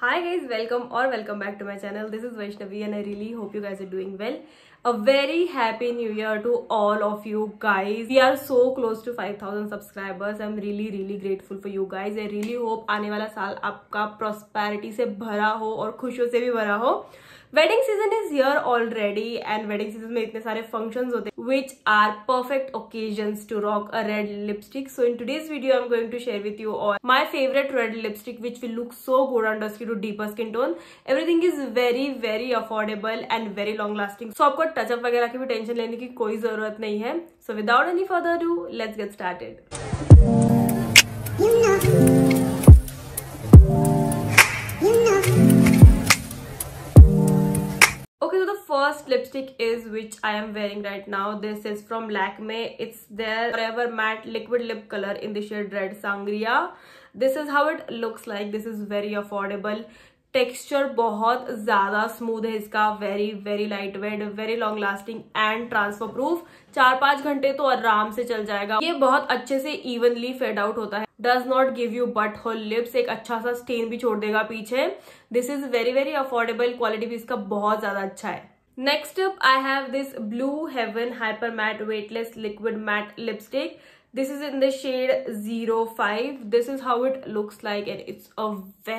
Hi guys, welcome back to my channel. This is Vaishnavi and I really hope you guys are doing well. A very happy new year to all of you guys. We are so close to 5000 subscribers. I'm really grateful for you guys. I really hope आने वाला साल आपका prosperity से भरा हो और खुशियों से भी भरा हो. Wedding season is here already and wedding season में इतने सारे functions होते हैं which are perfect occasions to rock a red lipstick. So in today's video I'm going to share with you all my favorite red lipstick which will look so good on dusky to deeper skin tone. Everything is very affordable and very long lasting. So आपको touch up वगैरह की भी tension लेने की कोई जरूरत नहीं है. So without any further ado, let's get started. Okay, so the first lipstick is which I am wearing right now. This is from Lakme. It's their Forever Matte Liquid Lip Color in the shade Red Sangria. This is how it looks like. This is very affordable. Texture बहुत ज्यादा smooth है इसका. Very light weight, very long lasting and transfer proof. 4-5 घंटे तो आराम से चल जाएगा. ये बहुत अच्छे से इवनली फेड आउट होता है. Does not give you but whole lips. एक अच्छा सा स्टेन भी छोड़ देगा पीछे. This is very affordable. Quality भी इसका बहुत ज्यादा अच्छा है. Next up I have this blue heaven hyper matte weightless liquid matte lipstick. This is in the shade 05. This is how it looks like and it's a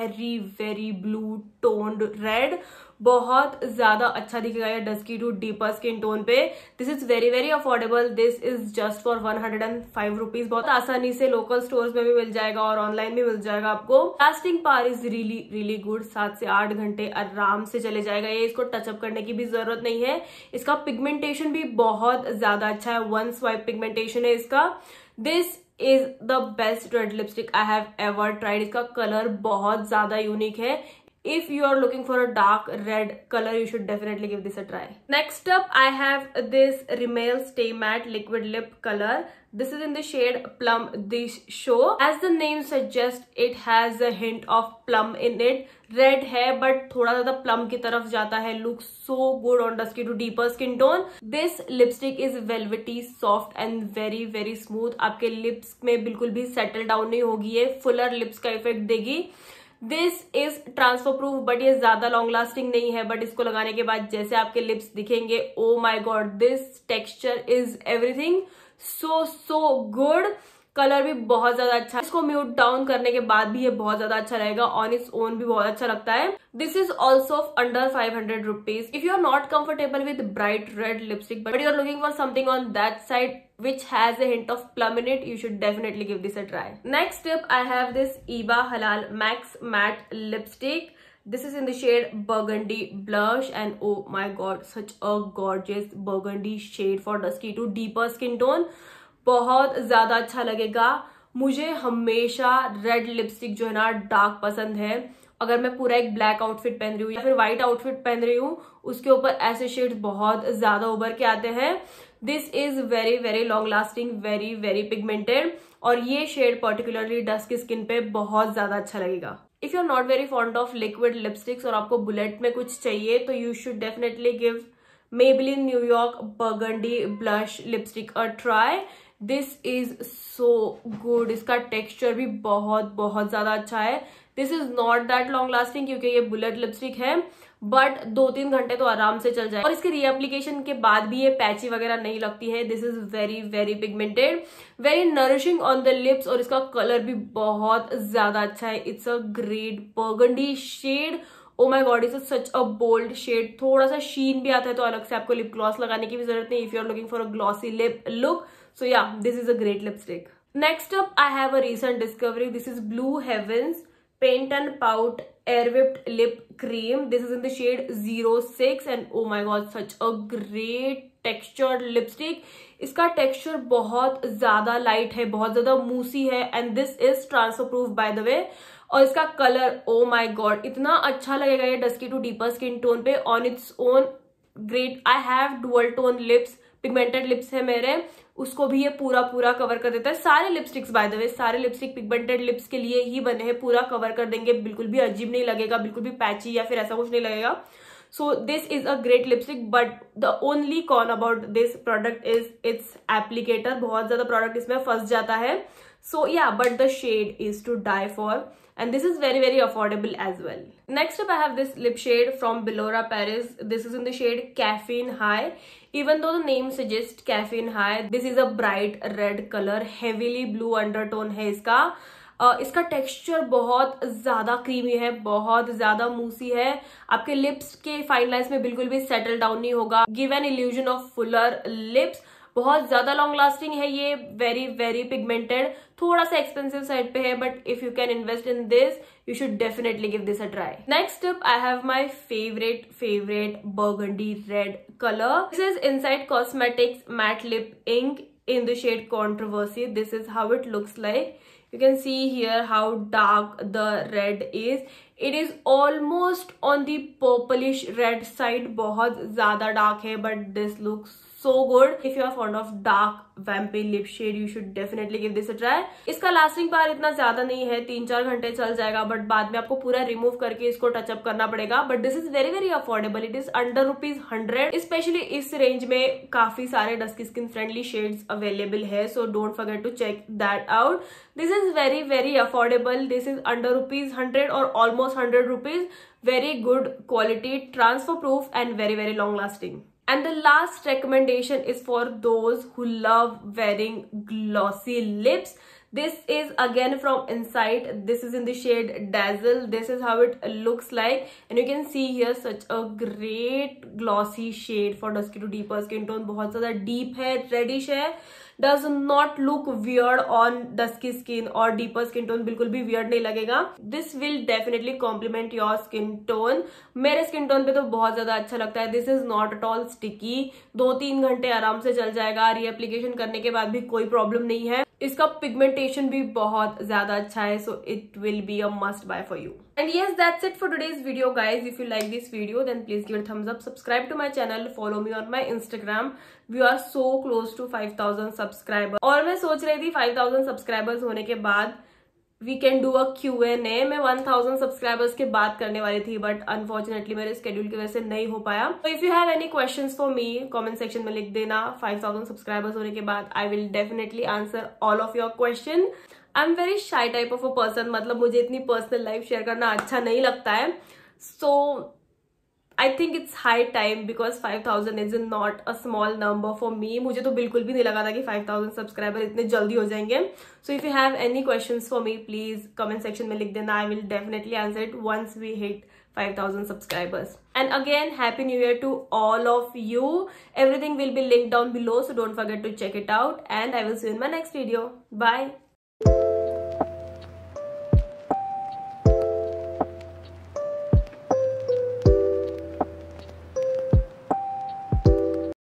very blue toned red. बहुत ज्यादा अच्छा दिखेगा ये dusky to deeper skin tone पे. This is very affordable. This is just for 105 rupees. बहुत आसानी से local stores में भी मिल जाएगा और ऑनलाइन भी मिल जाएगा आपको. Lasting power is really good. 7 से 8 घंटे आराम से चले जाएगा ये. इसको टचअप करने की भी जरूरत नहीं है. इसका पिगमेंटेशन भी बहुत ज्यादा अच्छा है. 1 स्वाइप पिगमेंटेशन है इसका. This is the best red lipstick I have ever tried. इसका कलर बहुत ज्यादा यूनिक है. If you are looking for a dark red color, you should definitely give this a try. Next up, I have this Rimmel Stay Matte Liquid Lip Color. This is in the shade Plum This Show. As the name suggests, it has a hint of plum in it. Red है but थोड़ा ज्यादा plum की तरफ जाता है. Looks so good on dusky to deeper skin tone. This lipstick is velvety, soft and very smooth. आपके lips में बिल्कुल भी settle down नहीं होगी. ये fuller lips का effect देगी. This is transfer proof but ये ज्यादा लॉन्ग लास्टिंग नहीं है. बट इसको लगाने के बाद जैसे आपके लिप्स दिखेंगे, oh my god, this texture is everything. So good. Colour भी बहुत ज्यादा अच्छा है. इसको म्यूट डाउन करने के बाद भी ये बहुत ज्यादा अच्छा रहेगा. ऑन इट्स ओन भी बहुत अच्छा लगता है. This is also under 500 rupees. If you are not comfortable with bright red lipstick but you are looking for something on that side which has a hint of plum in it, you should definitely give this a try. Next up, I have this Eva Halal Max Matte Lipstick. This is in the shade Burgundy Blush and oh my god, such a gorgeous burgundy shade for dusky to deeper skin tone. बहुत ज्यादा अच्छा लगेगा. मुझे हमेशा red lipstick जो है ना dark पसंद है. अगर मैं पूरा एक ब्लैक आउटफिट पहन रही हूँ या फिर व्हाइट आउटफिट पहन रही हूँ, उसके ऊपर ऐसे शेड्स बहुत ज्यादा उभर के आते हैं. This is very long lasting, very pigmented और ये शेड पर्टिकुलरली डस्की स्किन पे बहुत ज्यादा अच्छा लगेगा. If you are not very fond of liquid lipsticks और आपको बुलेट में कुछ चाहिए तो you should definitely give Maybelline New York Burgundy Blush Lipstick a try. This is so good. इसका टेक्सचर भी बहुत ज्यादा अच्छा है. This is not that long lasting क्योंकि ये बुलेट लिपस्टिक है बट 2-3 घंटे तो आराम से चल जाए. और इसके रीएप्लीकेशन के बाद भी ये पैची वगैरह नहीं लगती है. This is very pigmented, very nourishing on the lips और इसका कलर भी बहुत ज्यादा अच्छा है. It's a great burgundy shade. Oh my god, is such a bold shade. थोड़ा सा शीन भी आता है तो अलग से आपको लिप ग्लॉस लगाने की भी जरूरत नहीं if you are looking for a glossy lip look. So yeah, this is a great lipstick. Next up, I have a recent discovery. This is Blue Heavens Paint and Pout Air Whipped Lip Cream. This is in the shade 06 and oh my god, such a great textured lipstick. इसका texture बहुत ज्यादा light है, बहुत ज्यादा moussy है and this is transfer proof by the way. और इसका colour, O my God, इतना अच्छा लगेगा ये dusky to deeper skin tone पे. On its own great. I have dual tone lips, pigmented lips है मेरे, उसको भी ये पूरा कवर कर देता है. सारे लिपस्टिक्स बाय द वे, सारे लिपस्टिक पिगमेंटेड लिप्स के लिए ही बने हैं. पूरा कवर कर देंगे, बिल्कुल भी अजीब नहीं लगेगा, बिल्कुल भी पैची या फिर ऐसा कुछ नहीं लगेगा. So this is a great lipstick but the only con about this product is its applicator. बहुत ज्यादा प्रोडक्ट इसमें फंस जाता है. So yeah but the shade is to die for and this is very affordable as well. Next up I have this lip shade from Belora Paris. This is in the shade Caffeine High. Even though the name suggests caffeine high, this is a bright red color, heavily blue undertone है इसका. इसका texture बहुत ज्यादा creamy है, बहुत ज्यादा moussy है, आपके लिप्स के फाइन लाइंस में बिल्कुल भी सेटल डाउन नहीं होगा. Give an illusion of fuller lips. बहुत ज्यादा लॉन्ग लास्टिंग है ये, वेरी पिगमेंटेड. थोड़ा सा एक्सपेंसिव साइड पे है, but if you can invest in this you should definitely give this a try. Next up I have my favorite burgundy red color. This is Inside Cosmetics matte lip ink in the shade Controversy. This is how it looks like. You can see here how dark the red is. It is almost on the purplish red side. बहुत ज्यादा dark है, but this looks so good. If you are fond of dark vampy lip shade, you should definitely give this a try. इसका lasting power इतना ज्यादा नहीं है, 3-4 घंटे चल जाएगा, बट बाद में आपको पूरा रिमूव करके इसको टचअप करना पड़ेगा. But this is very affordable. It is under ₹100. Specially इस रेंज में काफी सारे dusky skin friendly shades available है, so don't forget to check that out. This is very affordable. This is under ₹100 और almost ₹100. Very good quality, transfer proof and very long lasting. And the last recommendation is for those who love wearing glossy lips. This is again from Inside. This is in the shade Dazzle. This is how it looks like, and you can see here such a great glossy shade for dusky to deeper skin tone. बहुत ज़्यादा deep है, reddish है. Does not look weird on dusky skin और deeper skin tone. बिल्कुल भी weird नहीं लगेगा. This will definitely complement your skin tone. मेरे skin tone पे तो बहुत ज्यादा अच्छा लगता है. This is not at all sticky. 2-3 घंटे आराम से चल जाएगा. रीएप्लीकेशन करने के बाद भी कोई प्रॉब्लम नहीं है. इसका पिगमेंटेशन भी बहुत ज्यादा अच्छा है, so it will be a must buy for you. And yes, that's it for today's video, guys. If you like this video, then please give it a thumbs up. Subscribe to my channel. Follow me on my Instagram. We are so close to 5,000 subscribers. और मैं सोच रही थी 5,000 subscribers होने के बाद we can do a Q&A. मैं 1,000 subscribers के बाद करने वाली थी, बट अनफॉर्चुनेटली मेरे स्केड्यूल की वजह से नहीं हो पाया. तो if you have any questions for me, comment section में लिख देना. 5,000 सब्सक्राइबर्स होने के बाद I will definitely answer all of your question. I am very shy type of a person. मतलब मुझे इतनी पर्सनल लाइफ शेयर करना अच्छा नहीं लगता है. सो I think it's high time because 5,000 is not a small number for me. मुझे तो बिल्कुल भी नहीं लगा था कि 5,000 सब्सक्राइबर इतने जल्दी हो जाएंगे. So if you have any questions for me, please comment section में लिख देना. I will definitely answer it once we hit 5,000 subscribers. And again, Happy New Year to all of you. Everything will be linked down below, so don't forget to check it out. And I will see you in my next video. Bye.